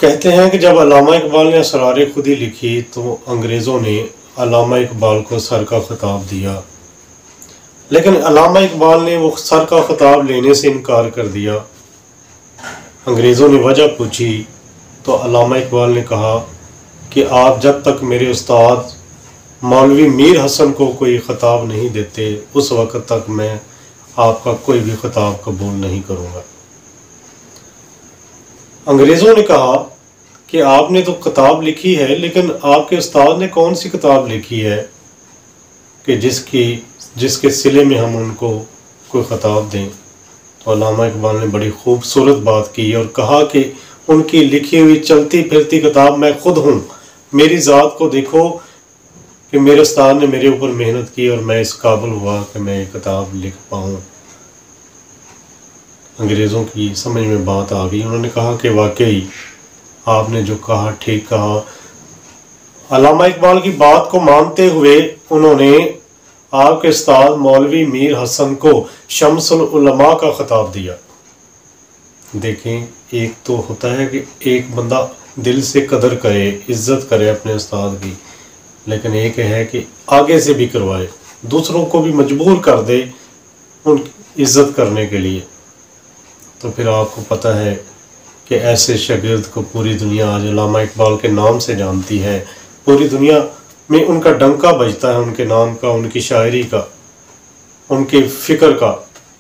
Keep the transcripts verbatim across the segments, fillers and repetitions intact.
کہتے ہیں کہ جب علامہ اقبال نے اسرار خودی لکھی تو انگریزوں نے علامہ اقبال کو سر کا خطاب دیا، لیکن علامہ اقبال نے وہ سر کا خطاب لینے سے انکار کر دیا۔ انگریزوں نے وجہ پوچھی تو علامہ اقبال نے کہا کہ آپ جب تک میرے استاد مولوی میر حسن کو کوئی خطاب نہیں دیتے اس وقت تک میں آپ کا کوئی بھی خطاب قبول نہیں کروں گا۔ انگریزوں نے کہا کہ آپ نے تو کتاب لکھی ہے، لیکن آپ کے استاد نے کون سی کتاب لکھی ہے کہ جس کی جس کے صلے میں ہم ان کو کوئی خطاب دیں؟ تو علامہ اقبال نے بڑی خوبصورت بات کی اور کہا کہ ان کی لکھی ہوئی چلتی پھرتی کتاب میں خود ہوں، میری ذات کو دیکھو کہ میرے استاد نے میرے اوپر محنت کی اور میں اس قابل ہوا کہ میں یہ کتاب لکھ پاؤں۔ انگریزوں کی سمجھ میں بات آ گئی، انہوں نے کہا کہ واقعی آپ نے جو کہا ٹھیک کہا۔ علامہ اقبال کی بات کو مانتے ہوئے انہوں نے آپ کے استاد مولوی میر حسن کو شمس العلماء کا خطاب دیا۔ دیکھیں، ایک تو ہوتا ہے کہ ایک بندہ دل سے قدر کرے، عزت کرے اپنے استاد کی، لیکن ایک ہے کہ آگے سے بھی کروائے، دوسروں کو بھی مجبور کر دے ان کی عزت کرنے کے لیے۔ تو پھر آپ کو پتہ ہے کہ ایسے شاگرد کو پوری دنیا آج علامہ اقبال کے نام سے جانتی ہے، پوری دنیا میں ان کا ڈنکا بجتا ہے، ان کے نام کا، ان کی شاعری کا، ان کے فکر کا۔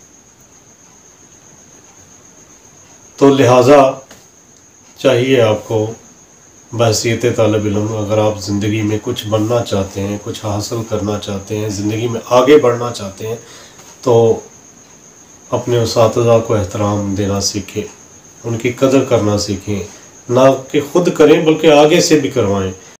تو لہٰذا چاہیے آپ کو بحیثیت طالب علم، اگر آپ زندگی میں کچھ بننا چاہتے ہیں، کچھ حاصل کرنا چاہتے ہیں، زندگی میں آگے بڑھنا چاہتے ہیں، تو اپنے اساتذہ کو احترام دینا سیکھیں، ان کی قدر کرنا سیکھیں، نہ کہ خود کریں بلکہ آگے سے بھی کروائیں۔